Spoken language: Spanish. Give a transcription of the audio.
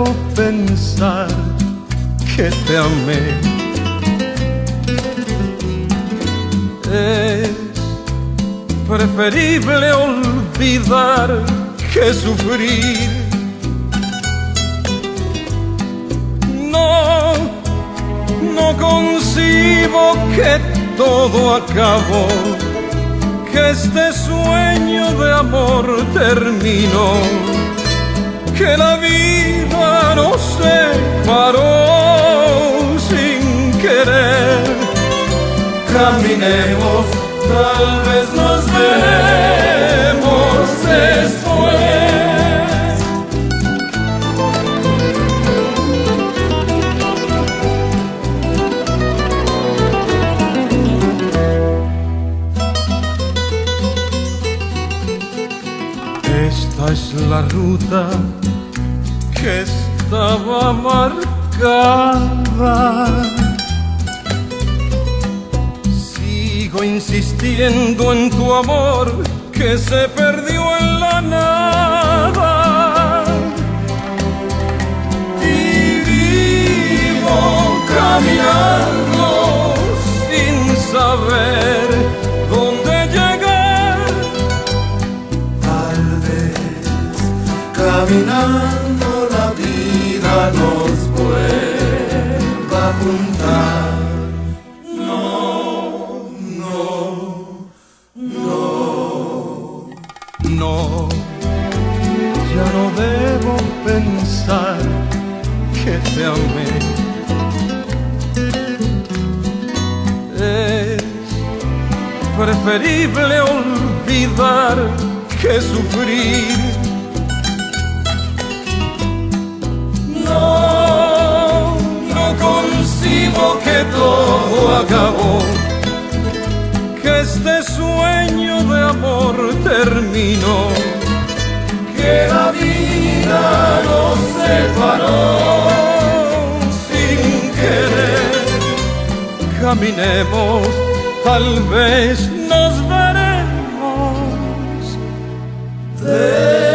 pensar que te amé. Es preferible olvidar que sufrir. No concibo que todo acabó, que este sueño de amor terminó, que la vida nos separó sin querer. Caminemos, tal vez nos veremos después. Esta es la ruta que estaba marcada. Sigo insistiendo en tu amor que se perdió en la nada. Y vivo caminando sin saber dónde llegar. Caminando la vida nos vuelva a juntar. No, ya no debo pensar que te amé. Es preferible olvidar que sufrir. No concibo que todo acabó, que este sueño de amor terminó, que la vida nos separó sin querer. Caminemos, tal vez nos veremos.